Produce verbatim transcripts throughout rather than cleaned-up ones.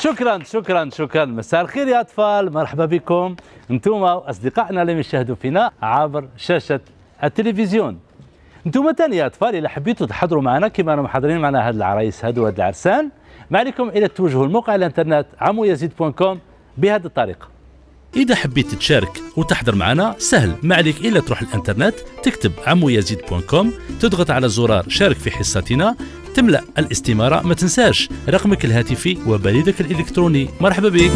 شكرا شكرا شكرا. مساء الخير يا أطفال، مرحبا بكم أنتم وأصدقائنا اللي يشاهدوا فينا عبر شاشة التلفزيون. أنتم تاني يا أطفال إذا حبيتوا تحضروا معنا كما راهم محضرين معنا هاد العرايس هادو هاد العرسان، ما عليكم إلا توجهوا الموقع الانترنت عمو يزيد دوت كوم بهذه الطريقة. إذا حبيت تشارك وتحضر معنا سهل، ما عليك إلا تروح الانترنت تكتب عمو يزيد دوت كوم، تضغط على زرار شارك في حصتنا، تملأ الاستمارة، ما تنساش رقمك الهاتفي وبريدك الإلكتروني. مرحبا بك.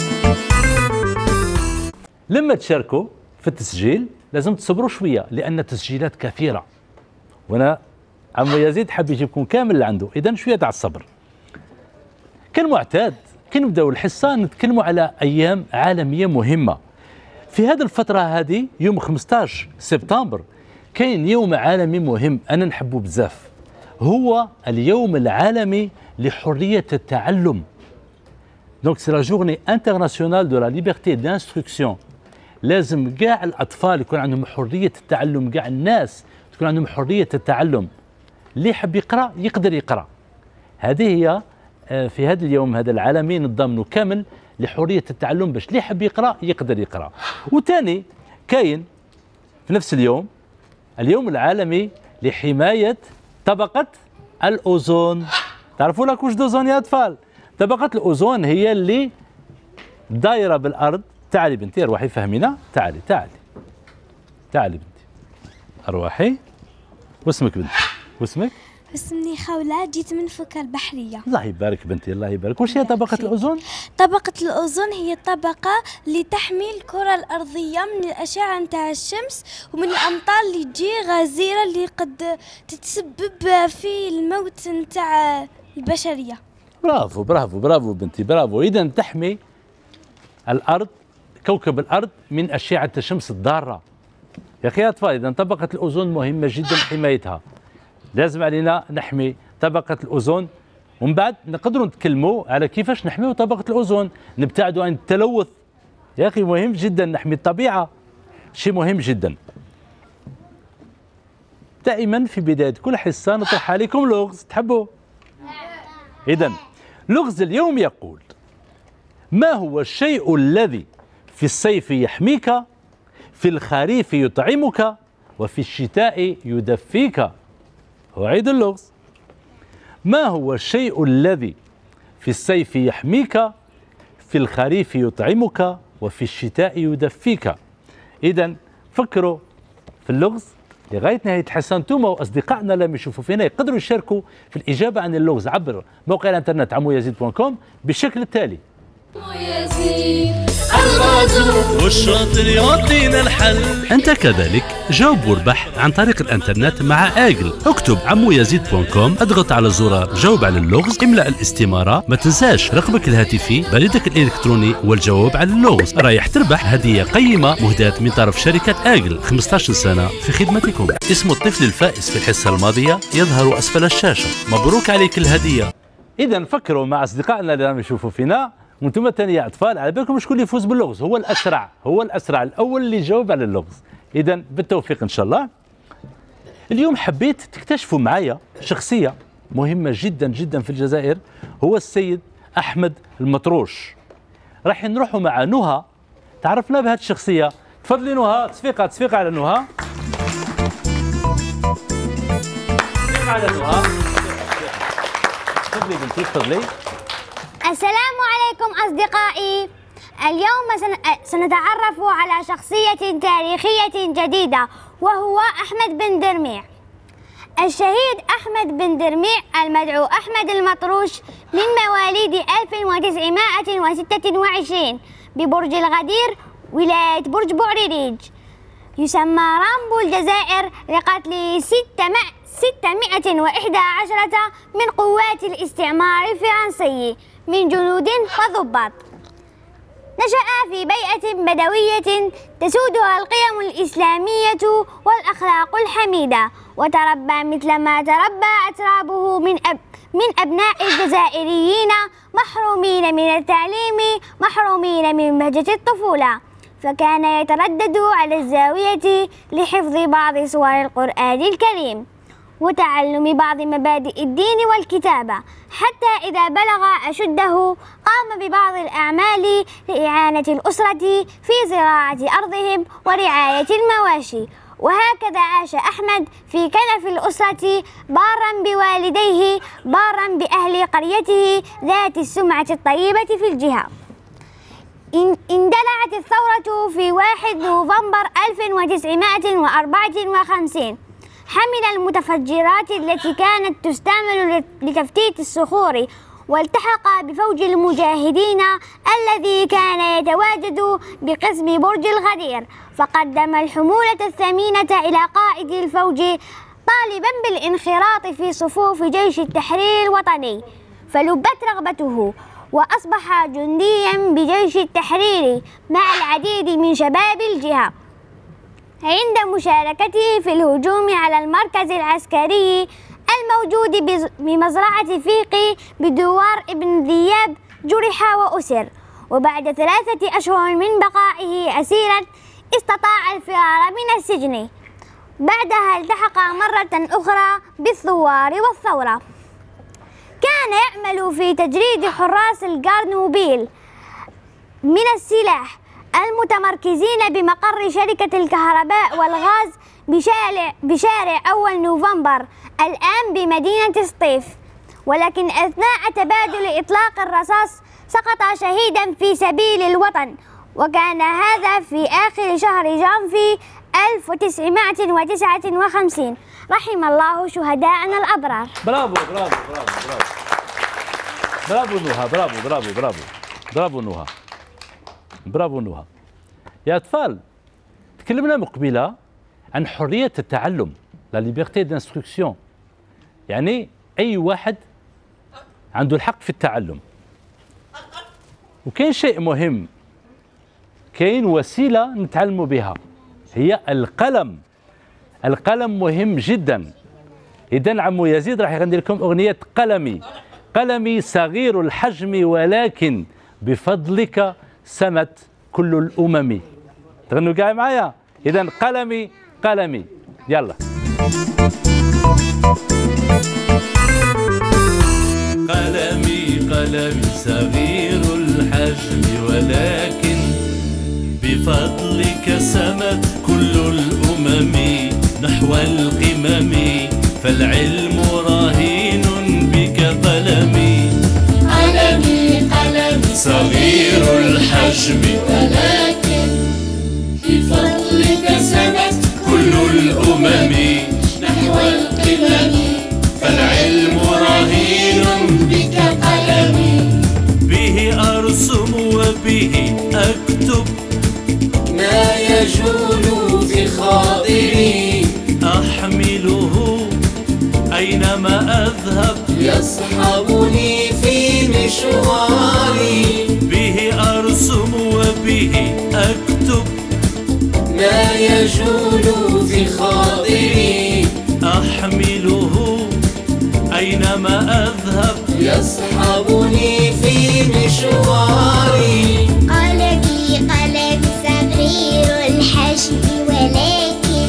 لما تشاركوا في التسجيل لازم تصبروا شوية لأن التسجيلات كثيرة، وأنا عمو يزيد حاب يجيبكم كامل اللي عنده، إذا شوية تاع الصبر. كالمعتاد كي نبداو الحصة نتكلموا على أيام عالمية مهمة. في هذه الفترة هذه يوم خمسطاش سبتمبر كاين يوم عالمي مهم أنا نحبه بزاف، هو اليوم العالمي لحرية التعلم. دونك سي لا جورني انترناسيونال دو لا ليبرتي دانستركسيون. لازم كاع الأطفال يكون عندهم حرية التعلم، كاع الناس تكون عندهم حرية التعلم. اللي يحب يقرأ يقدر يقرأ. هذه هي في هذا اليوم هذا العالمي نضمنوا كامل لحرية التعلم باش اللي يحب يقرأ يقدر يقرأ. وثاني كاين في نفس اليوم اليوم العالمي لحماية طبقة الأوزون. تعرفوا لك واش دوزون يا أطفال؟ طبقة الأوزون هي اللي دايرة بالأرض. تعالي بنتي أرواحي فهمينا، تعالي تعالي تعالي بنتي أرواحي. واسمك بنتي؟ واسمك؟ اسمي خولة، جيت من فكرة البحرية. الله يبارك بنتي، الله يبارك. واش هي طبقة الأوزون؟ طبقة الأوزون هي الطبقة اللي تحمي الكرة الأرضية من الأشعة نتاع الشمس ومن الأمطار اللي تجي غزيرة اللي قد تتسبب في الموت نتاع البشرية. برافو برافو برافو بنتي برافو. إذا تحمي الأرض كوكب الأرض من أشعة الشمس الضارة. يا أخي يا أطفال إذا طبقة الأوزون مهمة جدا حمايتها. لازم علينا نحمي طبقة الأوزون، ومن بعد نقدروا نتكلموا على كيفاش نحميو طبقة الأوزون، نبتعدوا عن التلوث. يا أخي مهم جدا نحمي الطبيعة، شيء مهم جدا. دائما في بداية كل حصة نطرح عليكم لغز تحبوا. إذا لغز اليوم يقول: ما هو الشيء الذي في الصيف يحميك، في الخريف يطعمك، وفي الشتاء يدفيك؟ أعيد اللغز: ما هو الشيء الذي في الصيف يحميك، في الخريف يطعمك، وفي الشتاء يدفيك؟ إذا فكروا في اللغز لغاية نهاية الحصة. انتم وأصدقائنا لم يشوفوا فينا يقدروا يشاركوا في الإجابة عن اللغز عبر موقع الانترنت عمو يزيد دوت كوم بالشكل التالي: والشاطر يعطينا الحل. أنت كذلك جاوب واربح عن طريق الانترنت مع آجل. اكتب عمو يزيد دوت كوم، اضغط على زرار جاوب على اللغز، املأ الاستمارة، ما تنساش رقمك الهاتفي، بريدك الإلكتروني والجواب على اللغز. رايح تربح هدية قيمة مهداة من طرف شركة آجل، خمسطاش سنة في خدمتكم. اسم الطفل الفائز في الحصة الماضية يظهر أسفل الشاشة. مبروك عليك الهدية. إذا فكروا مع أصدقائنا اللي راهم يشوفوا فينا، وانتم تاني يا اطفال على بالكم شكون اللي يفوز باللغز. هو الاسرع، هو الاسرع الاول اللي يجاوب على اللغز. اذا بالتوفيق ان شاء الله. اليوم حبيت تكتشفوا معايا شخصيه مهمه جدا جدا في الجزائر، هو السيد احمد المطروش. راح نروحوا مع نهى تعرفنا بهذه الشخصيه. تفضلي نهى. تصفيقه تصفيقه على نهى. تصفيقه على نهى. تفضلي بنتي تفضلي. السلام عليكم أصدقائي. اليوم سنتعرف على شخصية تاريخية جديدة وهو أحمد بن درميع. الشهيد أحمد بن درميع المدعو أحمد المطروش من مواليد ألف وتسعمائة وستة وعشرين ببرج الغدير ولاية برج بوعريريج. يسمى رامبو الجزائر لقتل ستمائة وإحدى عشرة من قوات الاستعمار الفرنسي من جنود وضباط. نشأ في بيئة بدوية تسودها القيم الإسلامية والأخلاق الحميدة، وتربى مثلما تربى أترابه من أب من أبناء الجزائريين محرومين من التعليم، محرومين من بهجة الطفولة، فكان يتردد على الزاوية لحفظ بعض سور القرآن الكريم. وتعلم بعض مبادئ الدين والكتابة، حتى إذا بلغ أشده قام ببعض الأعمال لإعانة الأسرة في زراعة أرضهم ورعاية المواشي. وهكذا عاش أحمد في كنف الأسرة بارا بوالديه بارا بأهل قريته ذات السمعة الطيبة في الجهة. اندلعت الثورة في واحد نوفمبر ألف وتسعمائة وأربعة وخمسين. حمل المتفجرات التي كانت تستعمل لتفتيت الصخور، والتحق بفوج المجاهدين الذي كان يتواجد بقسم برج الغدير، فقدم الحمولة الثمينة إلى قائد الفوج طالبا بالانخراط في صفوف جيش التحرير الوطني، فلبت رغبته وأصبح جنديا بجيش التحرير مع العديد من شباب الجهة. عند مشاركته في الهجوم على المركز العسكري الموجود بمزرعة فيقي بدوار ابن ذياب جرح وأسر، وبعد ثلاثة أشهر من بقائه أسيرا استطاع الفرار من السجن. بعدها التحق مرة أخرى بالثوار والثورة. كان يعمل في تجريد حراس الجارنوبيل من السلاح المتمركزين بمقر شركة الكهرباء والغاز بشارع, بشارع أول نوفمبر الآن بمدينة سطيف، ولكن أثناء تبادل إطلاق الرصاص سقط شهيدا في سبيل الوطن، وكان هذا في آخر شهر جانفي ألف وتسعمائة وتسعة وخمسين. رحم الله شهداءنا الأبرار. برافو برافو برافو برافو برافو نوها، برافو برافو برافو برافو نوها، برافو نوها. يا أطفال، تكلمنا مقبلة عن حرية التعلم، لا ليبرتي دانستركسيون، يعني أي واحد عنده الحق في التعلم. وكاين شيء مهم، كاين وسيلة نتعلموا بها، هي القلم. القلم مهم جدا. إذا عمو يزيد راح يغني لكم أغنية قلمي. قلمي صغير الحجم ولكن بفضلك سمت كل الأمم. تغنوا كاع معايا؟ إذا قلمي قلمي، يلا. قلمي قلمي صغير الحجم ولكن بفضلك سمت كل الأمم نحو القمم، فالعلم رهين بك قلمي. قلمي قلمي صغير الحجم ولكن بفضلك سمت كل الأمم نحو القمم، فالعلم رهين بك قلمي. به أرسم وبه أكتب ما يجول في خاطري، أحمله أينما أذهب يصحبني في مشواري. به أرسم وبه أكتب ما يجول في خاطري، أحمله أينما أذهب يصحبني في مشواري. قلمي قلمي صغير الحجم ولكن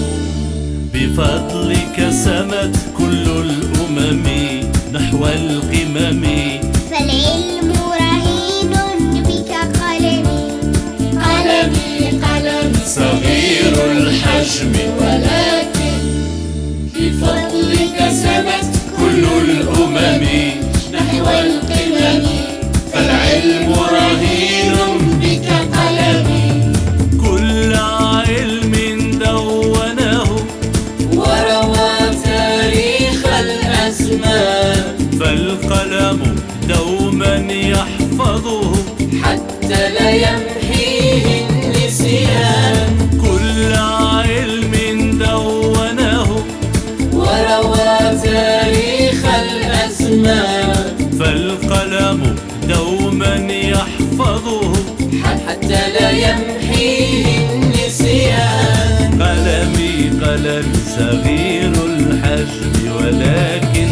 بفضلك سمت كل الأمم نحو القمم، فالعلم رهين بك قلمي. قلمي قلمي صغير الحجم ولكن بفضلك سمت كل الأمم نحو القمم، فالعلم رهين بك قلمي. كل علم دونه وروى تاريخ الأزمان، فالقلم دوما يحفظه حتى لا يمحيه النسيان. كل علم دونه وروى تاريخ الأزمان، فالقلم دوما يحفظه حتى لا يمحيه النسيان. قلمي قلمي صغير الحجم ولكن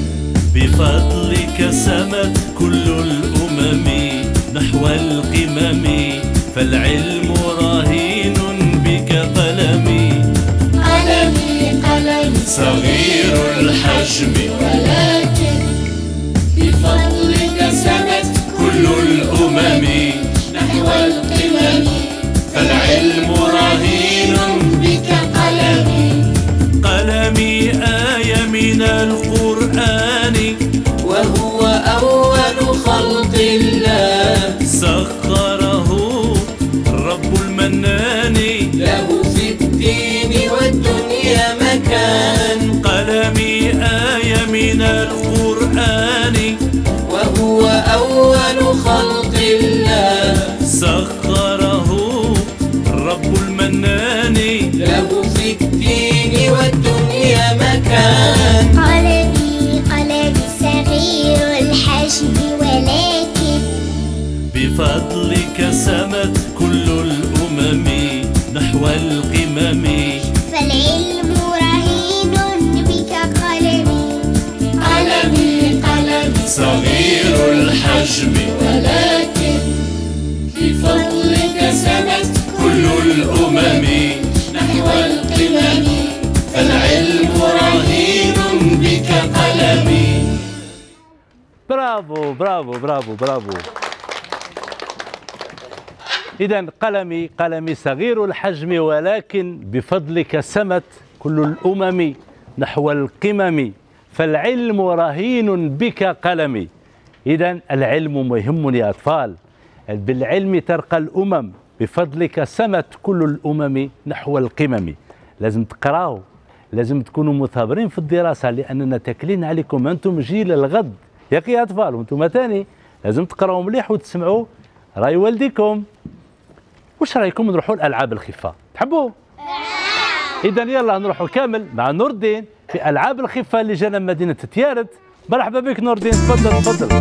بفضلك سمت كل الأمم نحو القمم، فالعلم رهين بك قلمي. قلمي قلمي صغير الحجم ولكن بفضلك سمت كل الأمم نحو القمم فالعلم رهين بك قلمي قلمي آية من القرآن وهو أول خلق الله سخره الرب المنان له في الدين والدنيا مكان قلمي آية من القرآن وهو أول خلق الله سخره الرب المنان له في الدين والدنيا مكان قلمي قلمي صغير الحجم ولكن بفضلك سمت كل الأمم نحو القمم فالعلم رهين بك قلمي قلمي قلمي صغير الحجم ولكن بفضلك سمت كل الأمم نحو القمم فالعلم رهين بك قلمي. برافو برافو برافو برافو. إذا قلمي قلمي صغير الحجم ولكن بفضلك سمت كل الأمم نحو القمم فالعلم رهين بك قلمي. إذا العلم مهم يا أطفال، بالعلم ترقى الأمم، بفضلك سمت كل الأمم نحو القمم. لازم تقراوا، لازم تكونوا مثابرين في الدراسة لأننا تاكلين عليكم أنتم جيل الغد يا يا أطفال، وأنتم تاني لازم تقراوا مليح وتسمعوا راي والديكم. وش رايكم نروحوا الألعاب الخفة؟ تحبوا؟ إذا يلا نروحوا كامل مع نور الدين في ألعاب الخفة اللي جانا من مدينة تيارت. مرحبا بك نور الدين، تفضل تفضل.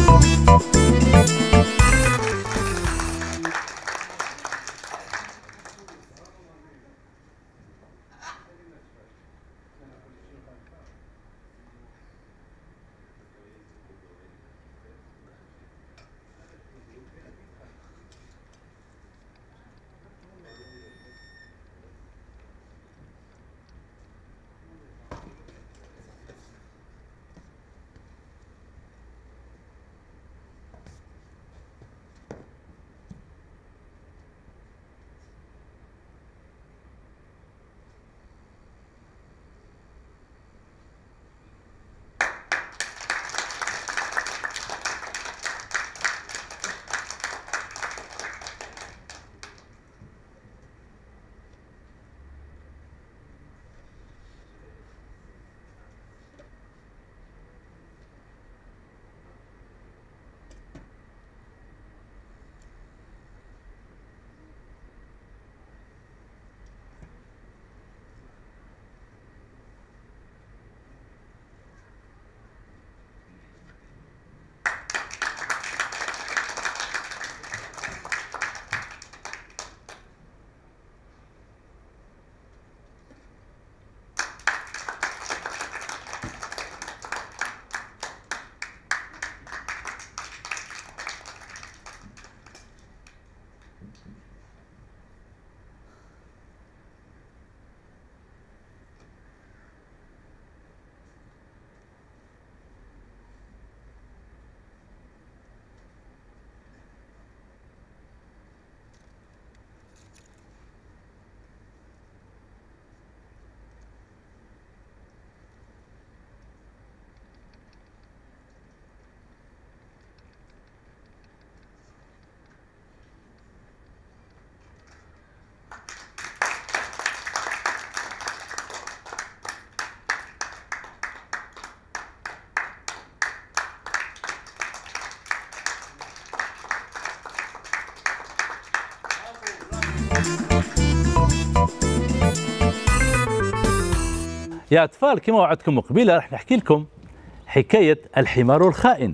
يا أطفال كما وعدتكم قبيله راح نحكي لكم حكاية الحمار الخائن.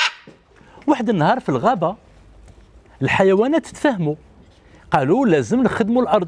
واحد النهار في الغابة الحيوانات تفهموا، قالوا لازم نخدموا الأرض،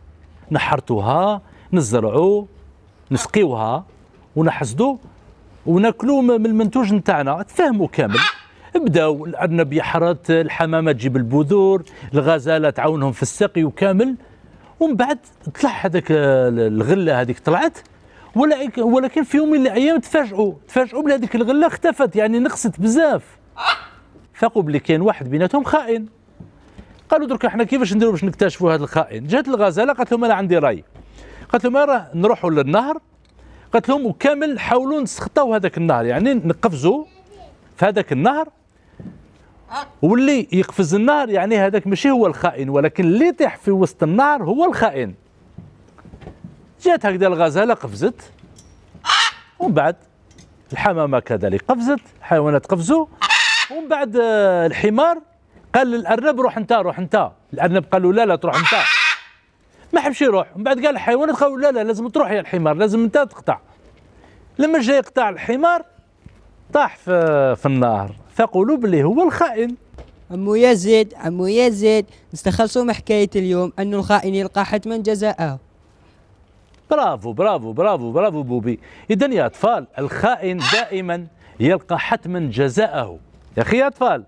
نحرتوها، نزرعوا، نسقيوها ونحصدوا وناكلوا من المنتوج نتاعنا. تفهموا كامل، بداو الأرنب يحرث، الحمامة تجيب البذور، الغزالة تعاونهم في السقي وكامل. ومن بعد طلع هذاك الغلة هذيك طلعت ولكن ولكن في يوم من الايام تفاجئوا تفاجئوا بلي هذيك الغله اختفت، يعني نقصت بزاف. فاقوا بلي كاين واحد بيناتهم خائن. قالوا درك احنا كيفاش نديروا باش نكتشفوا هذا الخائن؟ جات الغزاله قالت لهم انا عندي راي. قالت لهم راه نروحوا للنهر، قالت لهم وكامل حاولوا نسخطوا هذاك النهر، يعني نقفزوا في هذاك النهر، واللي يقفز النهر يعني هذاك ماشي هو الخائن، ولكن اللي يطيح في وسط النهر هو الخائن. جات هكذا الغزاله قفزت، ومن بعد الحمامه كذلك قفزت، الحيوانات قفزوا، ومن بعد الحمار قال للارنب روح انت روح انت، الارنب قال له لا لا تروح انت، ما حبش يروح. ومن بعد قال الحيوانات قالوا لا لا لازم تروح يا الحمار، لازم انت تقطع. لما جاي يقطع الحمار طاح في في النهر، فقولوا باللي هو الخائن. عمو يزيد عمو يزيد نستخلصوا من حكايه اليوم انه الخائن يلقى حتما جزاءه. برافو برافو برافو برافو بوبي. اذا يا اطفال الخائن دائما يلقى حتما جزاءه. يا اخي يا اطفال.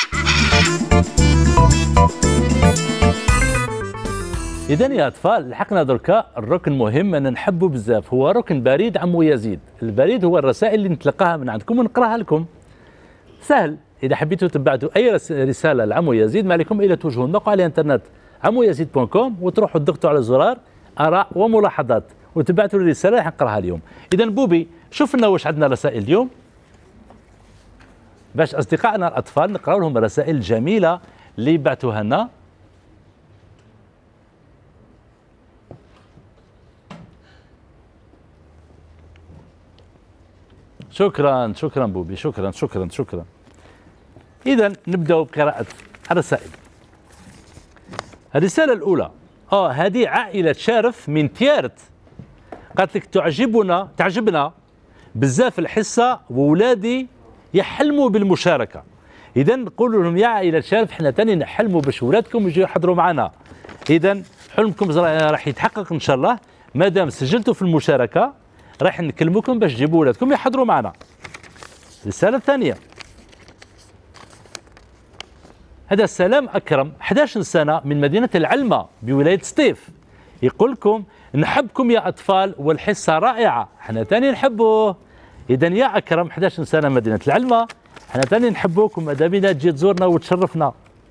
إذا يا أطفال لحقنا دركا الركن مهم أنا نحبه بزاف، هو ركن بريد عمو يزيد. البريد هو الرسائل اللي نتلقاها من عندكم ونقراها لكم. سهل، إذا حبيتوا تبعتوا أي رسالة لعمو يزيد ما عليكم إلا توجهوا الموقع على الإنترنت عمو يزيد دوت كوم وتروحوا تضغطوا على زرار آراء وملاحظات وتبعتوا لي رسالة راح نقراها اليوم. إذا بوبي شوف لنا واش عندنا رسائل اليوم باش أصدقائنا الأطفال نقراو لهم الرسائل الجميلة اللي بعتوها لنا. شكرا شكرا بوبي شكرا شكرا شكرا. إذا نبدأ بقراءة الرسائل. الرسالة الأولى اه هذه عائلة شارف من تيارت، قالت لك تعجبنا تعجبنا بزاف الحصة وولادي يحلموا بالمشاركة. إذا نقول لهم يا عائلة شارف احنا تاني نحلموا باش ولادكم يجوا يحضروا معنا. إذا حلمكم راح يتحقق إن شاء الله ما دام سجلتوا في المشاركة، راح نكلمكم باش تجيبوا ولادكم يحضروا معنا. الرسالة الثانية هذا سلام أكرم أحد عشر سنة من مدينة العلمة بولاية سطيف، يقول لكم نحبكم يا أطفال والحصة رائعة، احنا تاني نحبوه. إذا يا أكرم أحد عشر سنة مدينة العلمة احنا تاني نحبوك وماذا بينا تجي تزورنا وتشرفنا.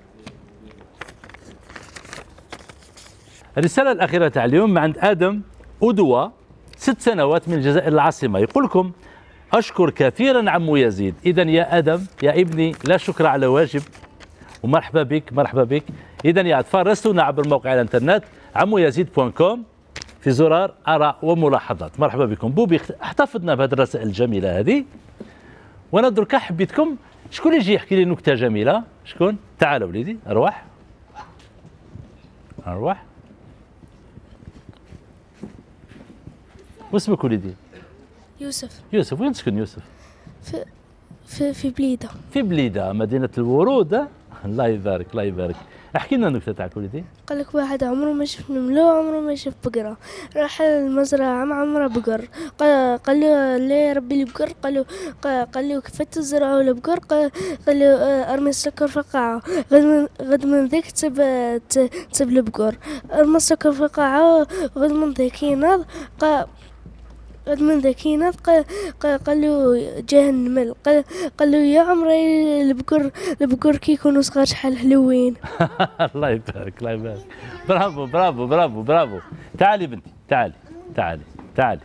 الرسالة الأخيرة تاع اليوم عند آدم أدوى ست سنوات من الجزائر العاصمة، يقول لكم أشكر كثيرا عمو يزيد. إذا يا آدم يا ابني لا شكر على واجب ومرحبا بك مرحبا بك. إذا يا أطفال راسلونا عبر موقع الإنترنت عمو يزيد دوت كوم في زرار آراء وملاحظات. مرحبا بكم. بوبي احتفظنا بهذه الرسائل الجميلة هذه، وأنا دركا حبيتكم شكون يجي يحكي لي نكتة جميلة؟ شكون؟ تعال وليدي أرواح أرواح. واسمك وليدي؟ يوسف. يوسف. وين تسكن يوسف؟ في في في بليده. في بليده مدينه الورود. الله يبارك الله يبارك. احكي لنا النكته تاعك وليدي. قال لك واحد عمره ما شاف نمله عمره ما شاف بقره، راح المزرعه مع عمره بقر، قال قال له ليه ربي البقر؟ قال له قال له كيف تزرعوا البقر؟ قال له ارمي السكر في القاعه، غد من غد من ذيك تسب تسب البقر، ارمي السكر في القاعه غد من ذيك يناض قد من ذكينا قال له جاه النمل، قال قال له يا عمري البقر البقر كي يكونوا صغار شحال حلوين. الله يبارك الله يبارك. برافو برافو برافو برافو. تعالي بنتي تعالي تعالي تعالي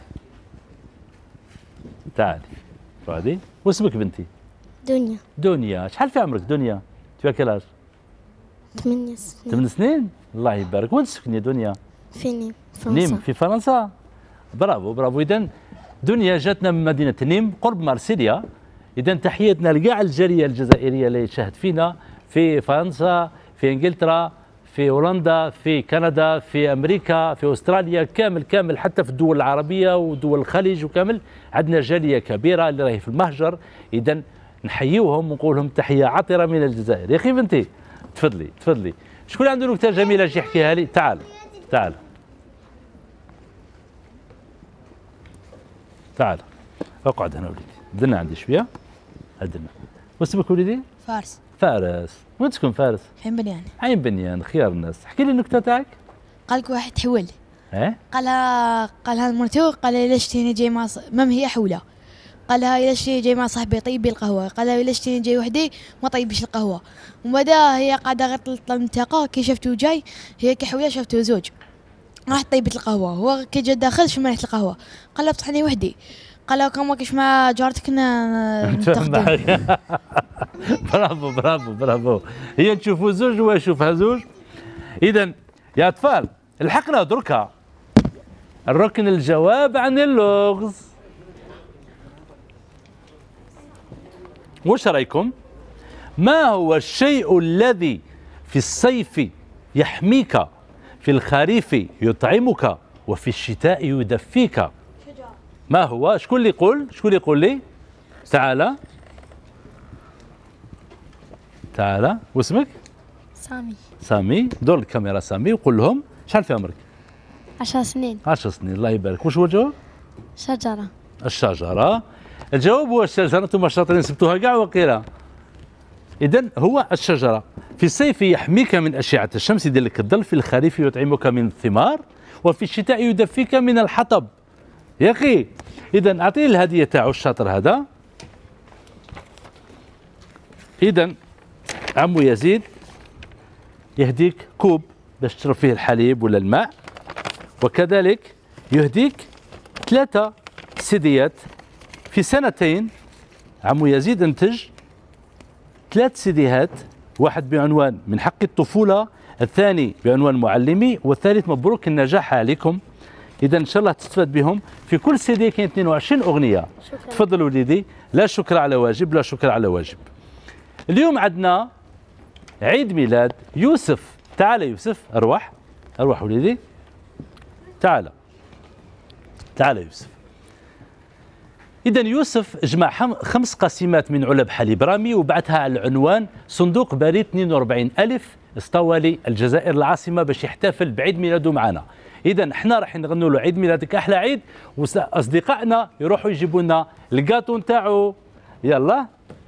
تعالي فادي. واسمك بنتي؟ دنيا. دنيا. شحال في عمرك دنيا؟ تبقى كلاش؟ ثمانية سنين. ثمان سنين؟ الله يبارك. وين تسكني دنيا؟ في نيم فرنسا. نيم في فرنسا. برافو برافو. إذا دنيا جاتنا من مدينة نيم قرب مارسيليا. إذا تحياتنا لكاع الجالية الجزائرية اللي تشاهد فينا في فرنسا في انجلترا في هولندا في كندا في امريكا في استراليا كامل كامل، حتى في الدول العربية ودول الخليج وكامل عندنا جالية كبيرة اللي راهي في المهجر. إذا نحيوهم ونقول لهم تحية عطرة من الجزائر. يا أخي بنتي تفضلي تفضلي. شكون عنده نكتة جميلة يجي يحكيها لي؟ تعال تعال تعال اقعد هنا وليدي. دنا عندي شويه هدنا. واسمك وليدي؟ فارس. فارس. وين تسكن فارس؟ عين بنيان. عين بنيان. خيار الناس. احكي لي النكته تاعك. قالك واحد حول ايه قالها قالها لمرته، قال لها ليش تيني جاي مع ص... مام هي حوله، قالها ليش تيني جاي مع صاحبي طيب لي القهوه، قالها ليش تيني جاي وحدي ما طيبش القهوه. ومن بعدها هي قاعده غير طلع المنطقه، كي شفتو جاي هي كحوله شفتو زوج راحت طيبت القهوه، هو كي جا داخل شم ريحه القهوه، قال لها بصحني وحدي، قال لها كان ماكش مع جارتك نتخدم. برافو برافو برافو، هي تشوفوا زوج وهو يشوفها زوج. اذا يا اطفال الحقنا دركا الركن الجواب عن اللغز. وش رايكم؟ ما هو الشيء الذي في الصيف يحميك، في الخريف يطعمك، وفي الشتاء يدفيك؟ ما هو؟ شكون اللي يقول؟ شكون اللي يقول لي؟ تعالى تعالى، واسمك؟ سامي. سامي، دور الكاميرا سامي وقول لهم شحال في عمرك؟ عشر سنين. عشر سنين، الله يبارك. واش هو الجواب؟ شجرة. الشجرة. الجواب هو الشجرة، انتم شاطرين سبتوها كاع وقيله. إذا هو الشجرة. في الصيف يحميك من أشعة الشمس، يدير لك الظل، في الخريف يطعمك من الثمار، وفي الشتاء يدفيك من الحطب. يا أخي إذا أعطيه الهدية تاعو الشاطر هذا. إذا عمو يزيد يهديك كوب باش تشرب فيه الحليب ولا الماء، وكذلك يهديك ثلاثة سيديات. في سنتين عمو يزيد انتج ثلاث سيديهات، واحد بعنوان من حق الطفولة، الثاني بعنوان معلمي، والثالث مبروك النجاح عليكم. إذا إن شاء الله تستفاد بهم. في كل سيدي كاين اثنين وعشرين أغنية. شكرا. تفضل وليدي. لا شكر على واجب، لا شكر على واجب. اليوم عندنا عيد ميلاد يوسف. تعال يوسف، أروح أروح وليدي، تعال تعال يوسف. إذا يوسف جمع خمس قسيمات من علب حليب رامي وبعثها على العنوان صندوق بريد اثنين وأربعين ألف اسطوالي الجزائر العاصمة باش يحتفل بعيد ميلاده معنا. إذا احنا راح نغنوا له عيد ميلادك أحلى عيد، وأصدقائنا يروحوا يجيبوا لنا الكاطو نتاعو. يلا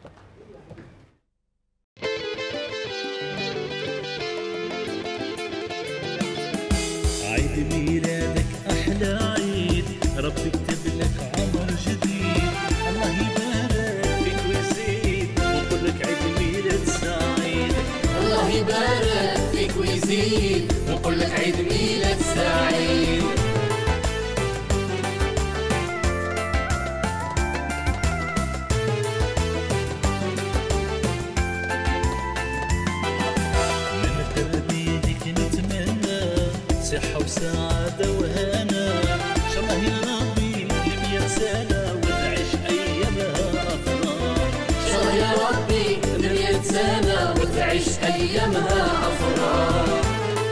عيد ميلادك أحلى عيد، ربي يكتب لك عمر جديد، الله يبارك فيك ويزيد ويقول لك عيد ميلاد سعيد. الله يبارك فيك ويزيد ويقول لك عيد ميلاد سعيد. من ترديدك نتمنى صحة وسعادة وهنا، إن شاء الله يا ربي لمية سنة وتعيش أيامها أفراح. إن شاء الله يا ربي لمية سنة وتعيش أيامها أفراح.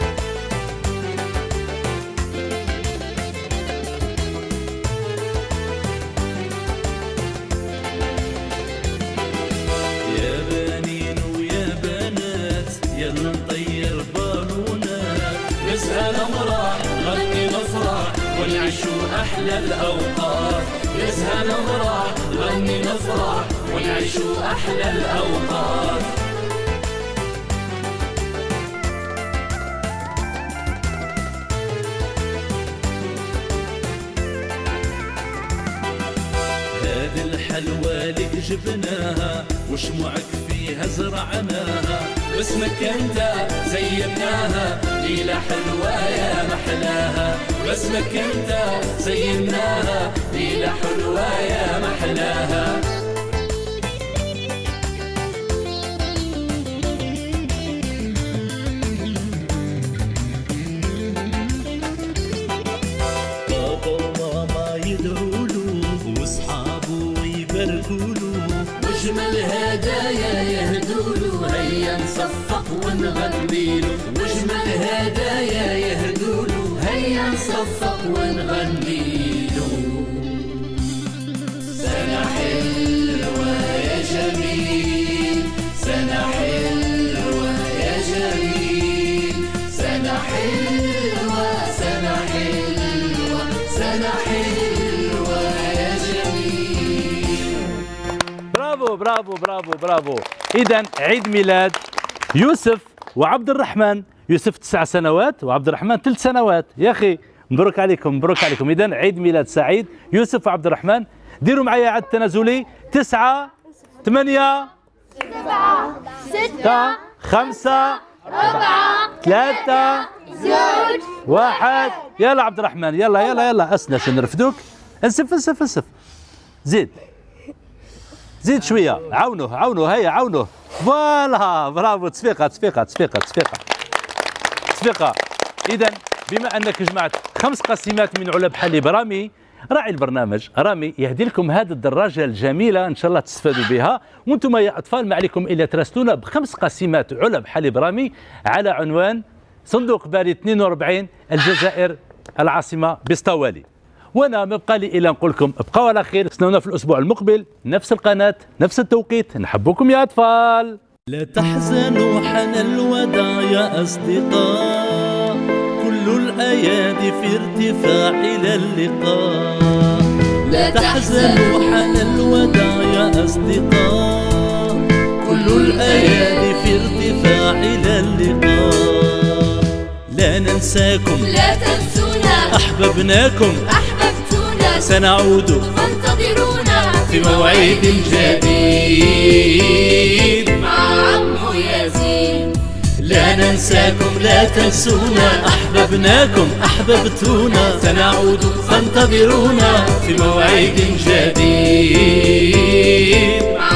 يا بنين ويا بنات يلا نطير بالونات، نزهى نمرح نغني نفرح ونعيشوا أحلى الأوقات. نزهى نمرح نغني نفرح ونعيشوا أحلى الأوقات. هذه الحلوى لك جبناها وشموعك فيها زرعناها، باسمك انت زيناها ليلة حلوة يا محلاها. باسمك انت زيناها ليلة حلوة يا محلاها. بابا وماما يدعوله واصحابه يباركوله، واجمل هدايا يهدوله، هيا نصفق ونغنيله. واجمل هدايا يهدوله، هيا نصفق ونغنيله. سنة حلوة يا جميل، سنة حلوة يا جميل، سنة حلوة سنة حلوة سنة حلوة يا جميل. برافو برافو برافو برافو. إذا عيد ميلاد يوسف وعبد الرحمن. يوسف تسع سنوات وعبد الرحمن ثلاث سنوات. يا أخي مبروك عليكم مبروك عليكم. إذا عيد ميلاد سعيد. يوسف وعبد الرحمن ديروا معايا عد تنازلي. تسعة ثمانية سبعة ستة خمسة أربعة ثلاثة زوج واحد. يلا عبد الرحمن يلا يلا يلا أسنس نرفدوك. انسف انسف انسف. زيد زيد شوية. عاونوه عاونوه هيا عاونوه. فوالا برافو. تصفيقة تصفيقة تصفيقة تصفيقة تصفيقة. إذا بما أنك جمعت خمس قسيمات من علب حليب رامي راعي البرنامج رامي يهدي لكم هذه الدراجة الجميلة إن شاء الله تستفادوا بها. وانتم يا أطفال ما عليكم إلا تراسلونا بخمس قسيمات علب حليب رامي على عنوان صندوق بريد اثنين وأربعين الجزائر العاصمة بسطوالي. وانا ما بقى لي الا نقول لكم ابقوا على خير. استنونا في الاسبوع المقبل نفس القناه نفس التوقيت. نحبكم يا اطفال. لا تحزنوا حان الوداع يا أصدقاء، كل الأيادي في ارتفاع إلى اللقاء. لا تحزنوا حان الوداع يا أصدقاء، كل الأيادي في ارتفاع إلى اللقاء. لا ننساكم لا تنسونا، أحببناكم أحببتونا، سنعود فانتظرونا في موعد جديد مع عمو ياسين. لا ننساكم لا تنسونا، أحببناكم أحببتونا، سنعود فانتظرونا في موعد جديد.